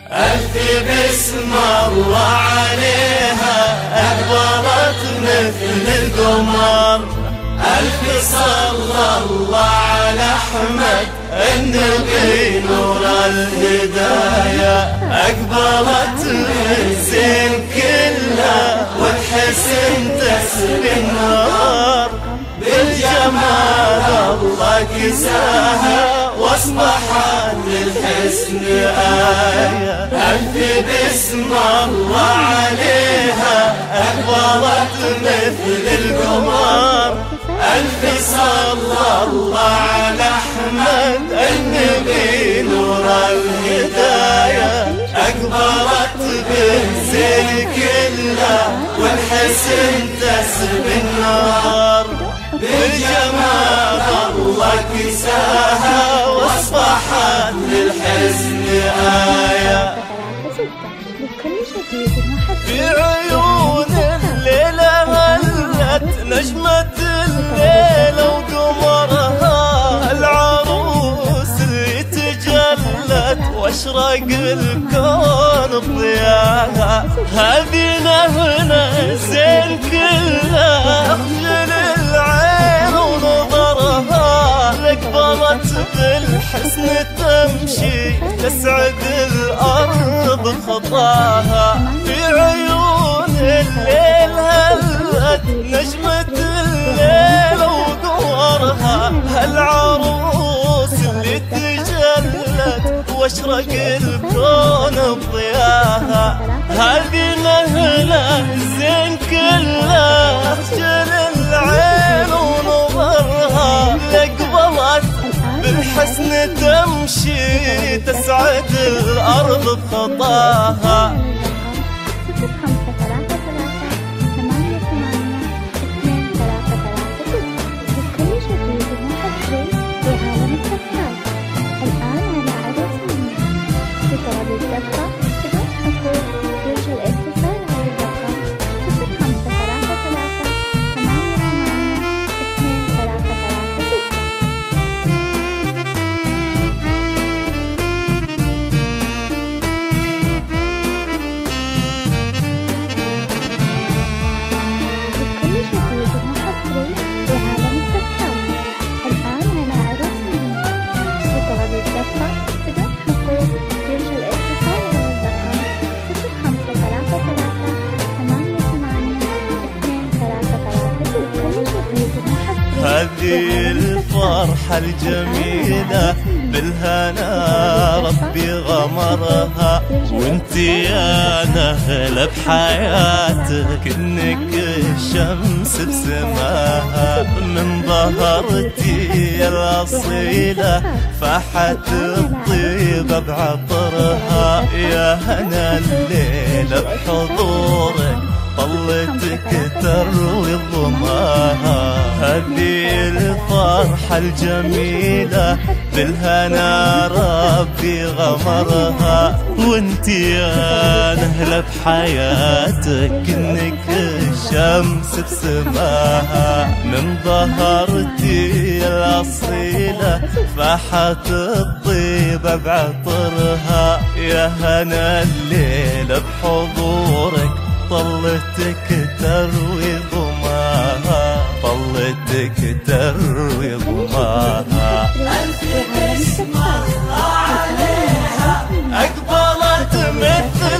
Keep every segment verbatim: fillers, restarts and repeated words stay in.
ألف بسم الله عليها أقبلت مثل القمر. ألف صلى الله على أحمد النبي نور الهداية. أقبلت الزين كلها والحسن تسري النار. بالجمال الله كساها واصبحت للحسن آية. ألف بسم الله عليها أقبلت مثل القمر. ألف صلى الله على أحمد النبي نور الهداية. أقبلت بالزين كلها والحسن تسبي النار. بالجمال الله كساها واصبحت للحسن آية. في عيون الليلة هلت نجمة الليلة وقمرها. العروس اللي تجلت واشرق الكون بضياها. هذه نهنا زين كلها اخجل العين ونظرها. اقبلت بالحسن تمشي تسعد الارض خطاها. في عيون الليل هلت نجمة الليل وقمرها. العروس اللي تجلت واشرق الكون بضياها. هذه نهلة زين كلها اخجل العين ونظرها. اقبلت بالحسن تمشي تسعد الارض بخطاها. هذه الفرحة الجميلة بالهنا ربي غمرها. وانتي يا نهلة بحياتك انك الشمس بسماها. من ظهرتي الأصيلة فاحت الطيبة بعطرها. يا هنا الليلة بحضورك طلتك تروي ظماها. هذه الفرحة الجميلة بالهنا ربي غمرها. وانتي يا نهلة بحياتك انك الشمس بسماها. من ظهرتي الأصيلة فاحت الطيبة بعطرها. يا هنا الليلة بحضورك طلتك تروي ظماها. طلتك تروي ظماها. ألف بسم الله عليها أقبلت مثل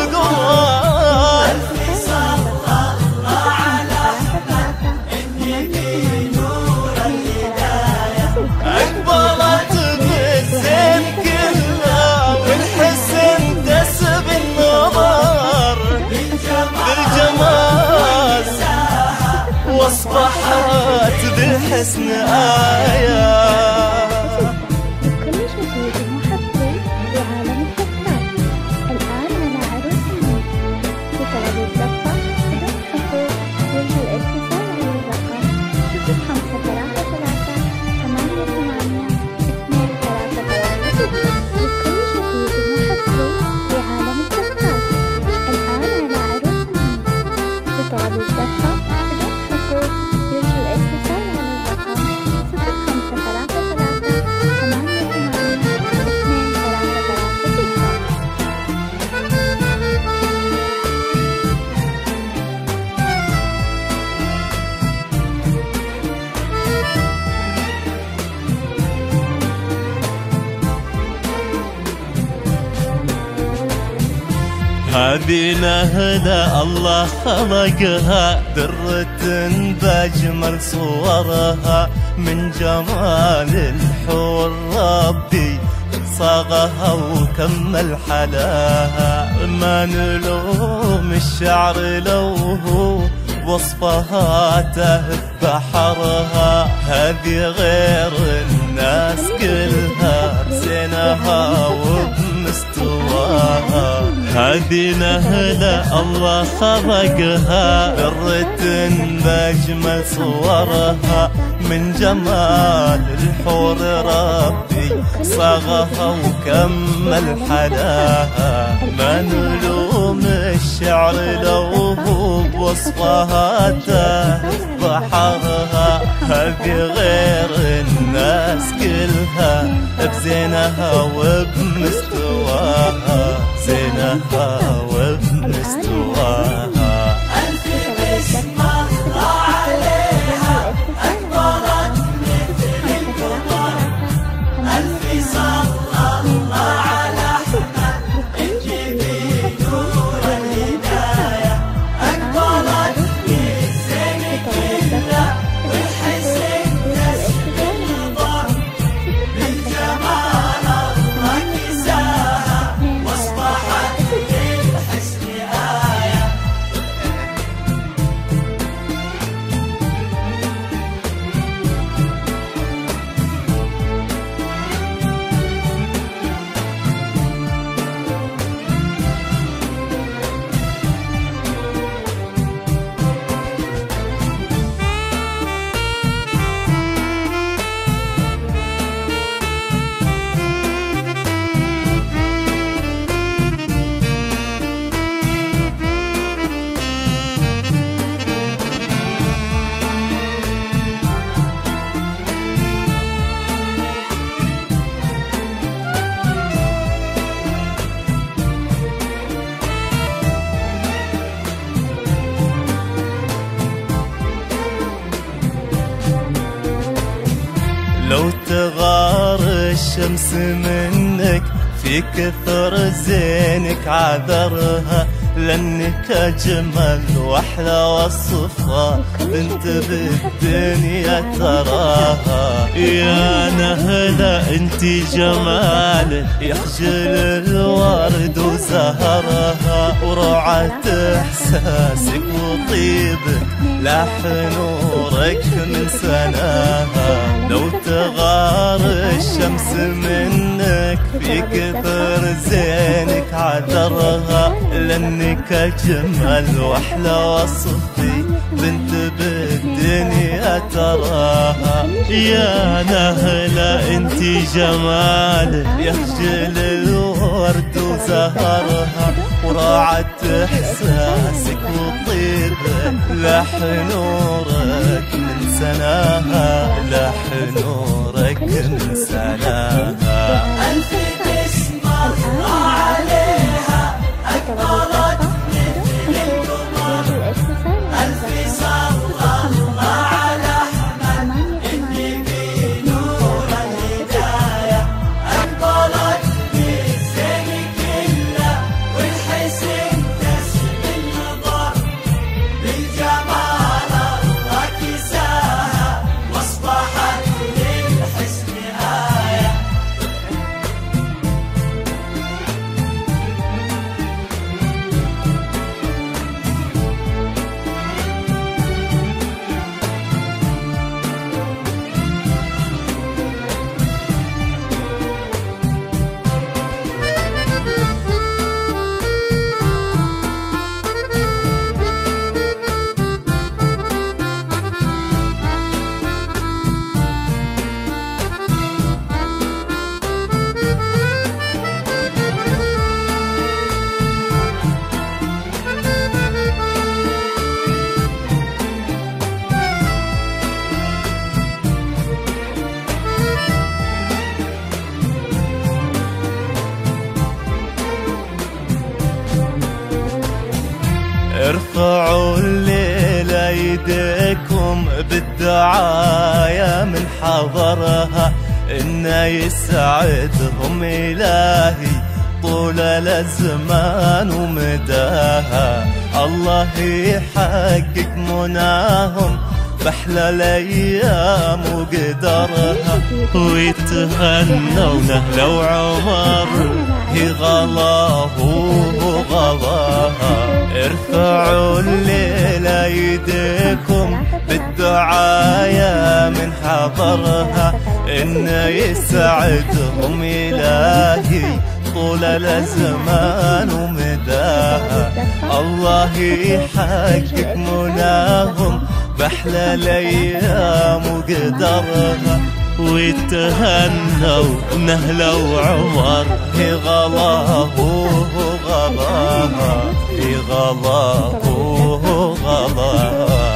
القمر. ألف صلى الله على أحمد النبي نور الهداية. أقبلت بالزين كلها والحسن تسبي النظر. بالجمال واصبحت بالحسن آية. يرجى الاتصال على الرقم صفر خمسة ثلاثة هذه نهلة الله خلقها، درة بأجمل صورها، من جمال الحور ربي صاغها وكمل حلاها. ما نلوم الشعر لو هو وصفها تهف بحرها، هذه غير الناس كلها بزينها وبمستواها. هذه نهلة الله خلقها، درة بأجمل صورها، من جمال الحور ربي صاغها وكمل حلاها. ما نلوم الشعر لو هو بوصفها تهف بحرها، هذه غير الناس كلها بزينها وبمستواها، زينها وبمستواها. ألف بسم الله عليها، أكبرت مثل القمر. ألف صلى الله على أحمد، انجبي نور الهداية. أكبرت بالزين كله، والحسن تسبي النظر. بالجمال الله كساها، واصبحت للحسن آية. لو تغار الشمس منك في كثر زينك عذرها، لأنك أجمل وأحلى وصفها بنت بالدنيا تراها. يا نهلة انتي جمالك يخجل الورد وزهرها، وروعة إحساسك وطيبك لاح نورك من سناها. لو تغار الشمس منك في كثر زينك عذرها، لأنك أجمل وأحلى وصفي بنت بالدنيا تراها. يا نهلة انتي جمالك يخجل الورد وزهرها، وراعت إحساسك وطيبك لاح نورك من سناها، لاح نورك من سناها. ألف بسم الله عليها، أكبرت مثل القمر. ألف صلى الله على أحمد، انجبي نور الهداية. أكبرت بالزين كله، والحسن تسبي النظر. بالجمال الله كساها، واصبحت للحسن آية. ارفعوا الليل ايديكم بالدعايا من حضرها، إن يسعدهم إلهي طول الأزمان ومداها. الله يحقق مناهم بأحلى الأيام وقدرها، ويتهنوا نهلوا عمر هي غلاه وغلاها. ارفعوا الليلة ايديكم بالدعايا من حضرها، إن يسعدهم إلهي طول الأزمان ومداها. الله يحقق مناهم بأحلى الأيام وقدرها، ويتهنوا نهلوا عمر هي غلاه وغلاها، هي غلاه وغلاها.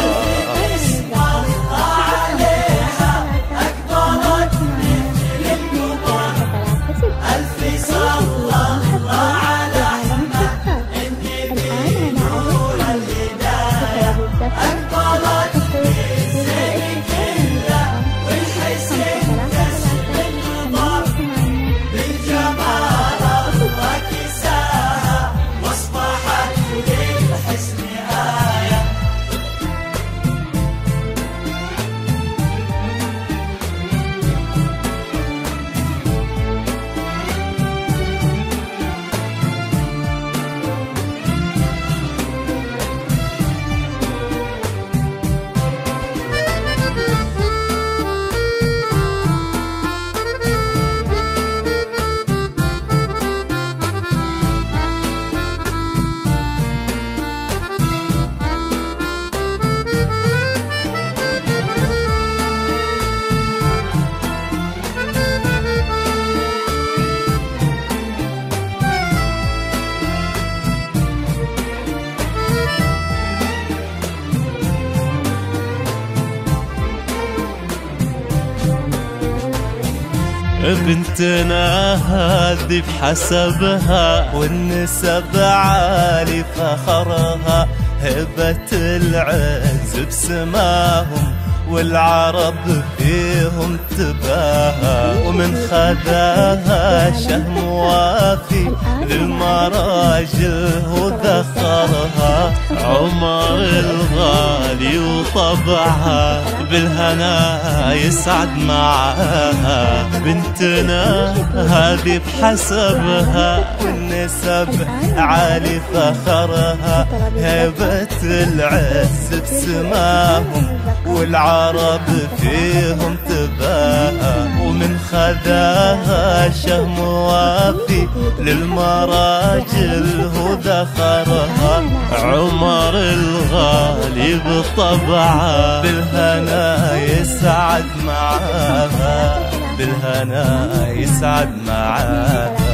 بنتنا هذي بحسبها والنسب عالي فخرها، هبة العز بسماهم والعرب فيهم تباهى. ومن خذاها شهم وافي للمراجل وذخرها، عمر الغالي وطبعها بالهنا يسعد معاها. بنتنا هذي بحسبها والنسب عالي فخرها، هبة العز بسماهم والعرب فيهم تباهى. ومن خذاها شهم وافي للمراجل وذخرها، عمر الغالي بطبعه بالهنا يسعد معاها، بالهنا يسعد معاها.